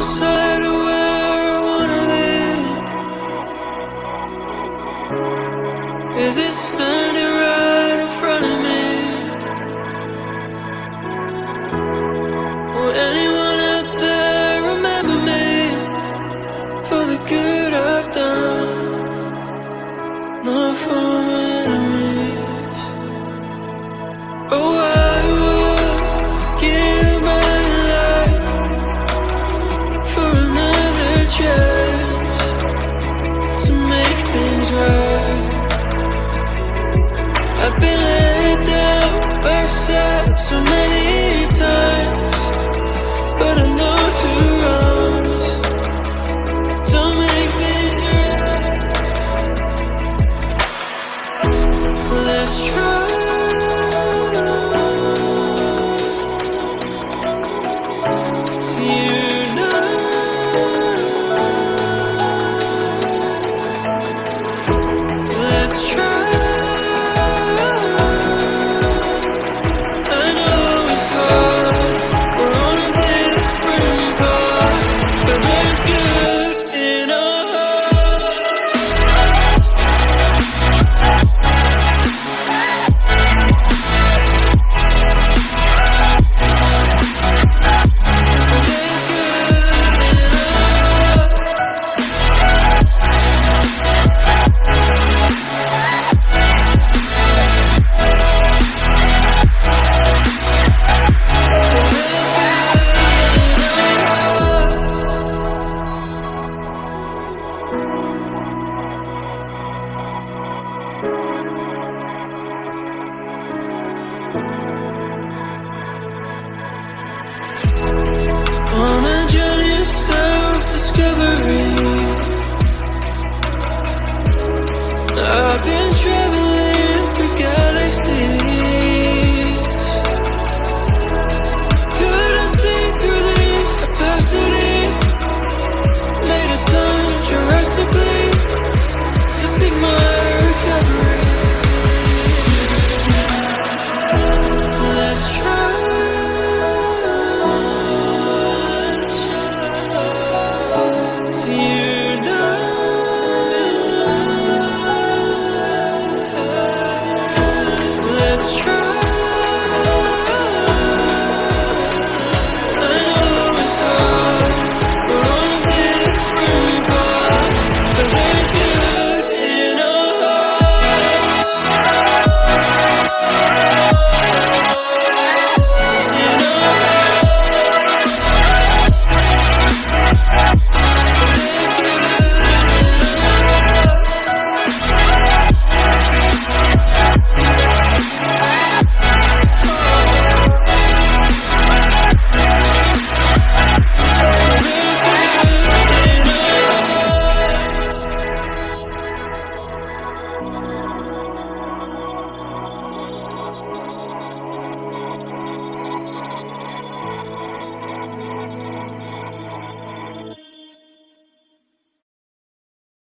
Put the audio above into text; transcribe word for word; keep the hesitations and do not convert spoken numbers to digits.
closer to where I wanna be? Is it standing right in front of me? Will anyone out there remember me for the good I've done? Not for my enemies. Oh, I would give my life for another chance to make things right. I've been let down by sad so many times, but I know to runs don't make things right. Let's try to unite. Let's try. I know it's hard. We're on a different path, but there's good in our hearts. There's good in our on a journey of self-discovery. I've been traveling